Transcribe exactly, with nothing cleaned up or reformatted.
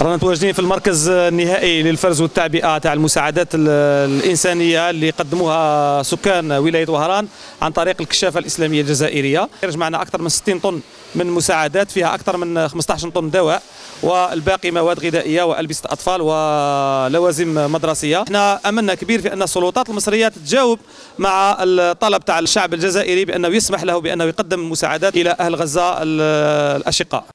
رانا متواجدين في المركز النهائي للفرز والتعبئه تاع المساعدات الانسانيه اللي قدموها سكان ولايه وهران عن طريق الكشافه الاسلاميه الجزائريه. خرج معنا اكثر من ستين طن من مساعدات، فيها اكثر من خمسة عشر طن دواء، والباقي مواد غذائيه والبسه اطفال ولوازم مدرسيه. احنا املنا كبير في ان السلطات المصريه تتجاوب مع الطلب تاع الشعب الجزائري بانه يسمح له بانه يقدم مساعدات الى اهل غزه الاشقاء.